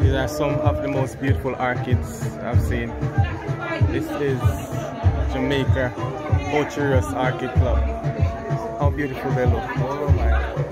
These are some of the most beautiful orchids I've seen. This is Jamaica Ocho Rios Orchid Club. How beautiful they look. Oh my.